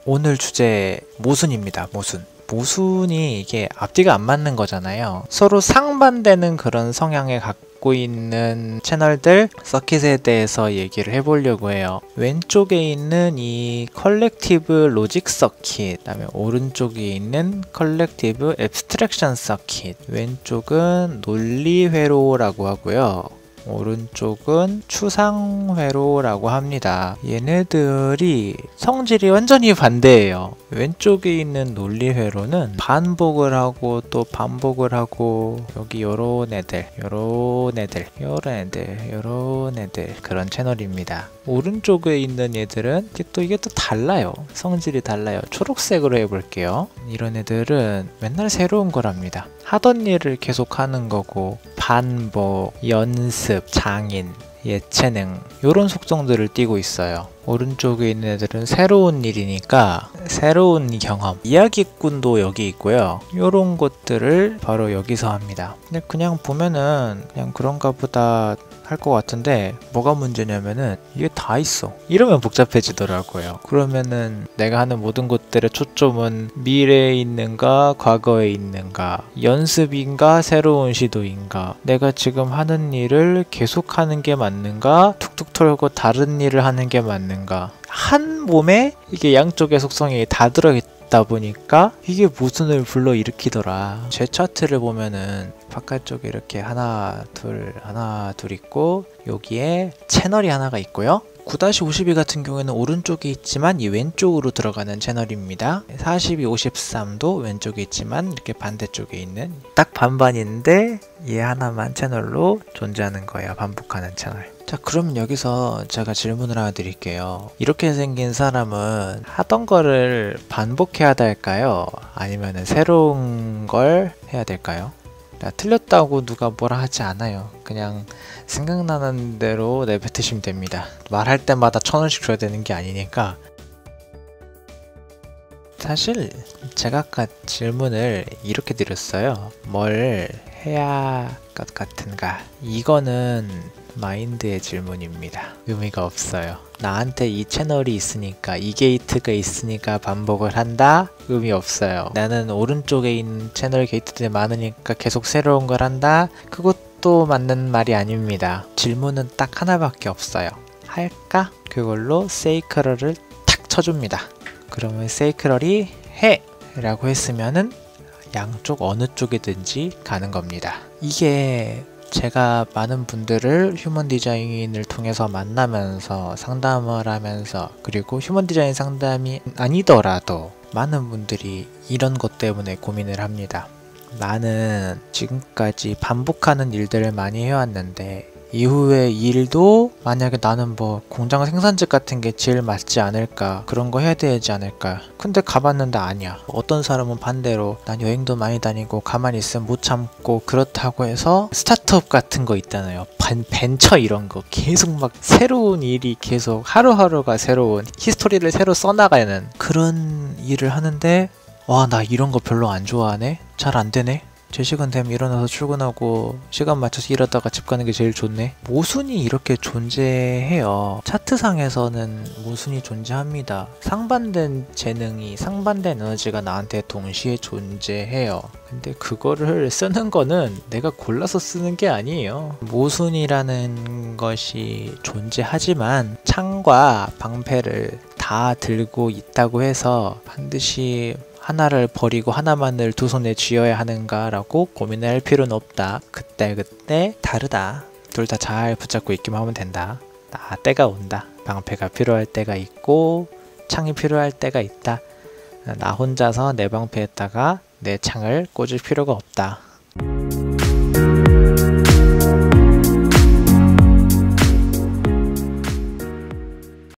오늘 주제 모순입니다. 모순이 이게 앞뒤가 안 맞는 거잖아요. 서로 상반되는 그런 성향을 갖고 있는 채널들, 서킷에 대해서 얘기를 해보려고 해요. 왼쪽에 있는 이 컬렉티브 로직 서킷, 그다음에 오른쪽에 있는 컬렉티브 앱스트랙션 서킷. 왼쪽은 논리 회로라고 하고요. 오른쪽은 추상 회로라고 합니다. 얘네들이 성질이 완전히 반대예요. 왼쪽에 있는 논리 회로는 반복을 하고 또 반복을 하고, 여기 요런 애들 그런 채널입니다. 오른쪽에 있는 얘들은 이게 또 달라요. 성질이 달라요. 초록색으로 해볼게요. 이런 애들은 맨날 새로운 거랍니다. 하던 일을 계속 하는 거고, 반복, 연습, 장인, 예체능 요런 속성들을 띠고 있어요. 오른쪽에 있는 애들은 새로운 일이니까 새로운 경험, 이야기꾼도 여기 있고요. 요런 것들을 바로 여기서 합니다. 근데 그냥 보면은 그냥 그런가 보다 할 것 같은데, 뭐가 문제냐면은 이게 다 있어. 이러면 복잡해지더라고요. 그러면은 내가 하는 모든 것들의 초점은 미래에 있는가 과거에 있는가, 연습인가 새로운 시도인가, 내가 지금 하는 일을 계속하는 게 맞는가, 툭툭 털고 다른 일을 하는 게 맞는가. 한 몸에 이게 양쪽의 속성이 다 들어있다 보니까 이게 모순을 불러일으키더라. 제 차트를 보면은 바깥쪽에 이렇게 하나 둘 있고, 여기에 채널이 하나가 있고요. 9-52 같은 경우에는 오른쪽에 있지만 이 왼쪽으로 들어가는 채널입니다. 42, 53도 왼쪽에 있지만 이렇게 반대쪽에 있는, 딱 반반인데 얘 하나만 채널로 존재하는 거예요. 반복하는 채널. 자, 그럼 여기서 제가 질문을 하나 드릴게요. 이렇게 생긴 사람은 하던 거를 반복해야 될까요? 아니면 새로운 걸 해야 될까요? 틀렸다고 누가 뭐라 하지 않아요. 그냥 생각나는 대로 내뱉으시면 됩니다. 말할 때마다 1000원씩 줘야 되는 게 아니니까. 사실 제가 아까 질문을 이렇게 드렸어요. 뭘 해야 할 것 같은가? 이거는 마인드의 질문입니다. 의미가 없어요. 나한테 이 채널이 있으니까, 이 게이트가 있으니까 반복을 한다? 의미 없어요. 나는 오른쪽에 있는 채널 게이트들이 많으니까 계속 새로운 걸 한다? 그것도 맞는 말이 아닙니다. 질문은 딱 하나밖에 없어요. 할까? 그걸로 세이크럴을 탁 쳐줍니다. 그러면 세이크럴이 해! 라고 했으면은 양쪽 어느 쪽이든지 가는 겁니다. 이게 제가 많은 분들을 휴먼 디자인을 통해서 만나면서 상담을 하면서, 그리고 휴먼 디자인 상담이 아니더라도 많은 분들이 이런 것 때문에 고민을 합니다. 나는 지금까지 반복하는 일들을 많이 해왔는데, 이후에 일도 만약에 나는 뭐 공장 생산직 같은 게 제일 맞지 않을까, 그런 거 해야 되지 않을까. 근데 가봤는데 아니야. 어떤 사람은 반대로 난 여행도 많이 다니고 가만히 있으면 못 참고, 그렇다고 해서 스타트업 같은 거 있잖아요. 벤처 이런 거 계속 막 새로운 일이 계속 하루하루가 새로운 히스토리를 새로 써나가는 그런 일을 하는데, 와, 나 이런 거 별로 안 좋아하네? 잘 안 되네? 제 시간 되면 일어나서 출근하고 시간 맞춰서 일하다가 집 가는 게 제일 좋네. 모순이 이렇게 존재해요. 차트상에서는 모순이 존재합니다. 상반된 재능이, 상반된 에너지가 나한테 동시에 존재해요. 근데 그거를 쓰는 거는 내가 골라서 쓰는 게 아니에요. 모순이라는 것이 존재하지만 창과 방패를 다 들고 있다고 해서 반드시 하나를 버리고 하나만을 두 손에 쥐어야 하는가 라고 고민할 필요는 없다. 그때 다르다. 둘 다 잘 붙잡고 있기만 하면 된다. 때가 온다. 방패가 필요할 때가 있고 창이 필요할 때가 있다. 나 혼자서 내 방패에다가 내 창을 꽂을 필요가 없다.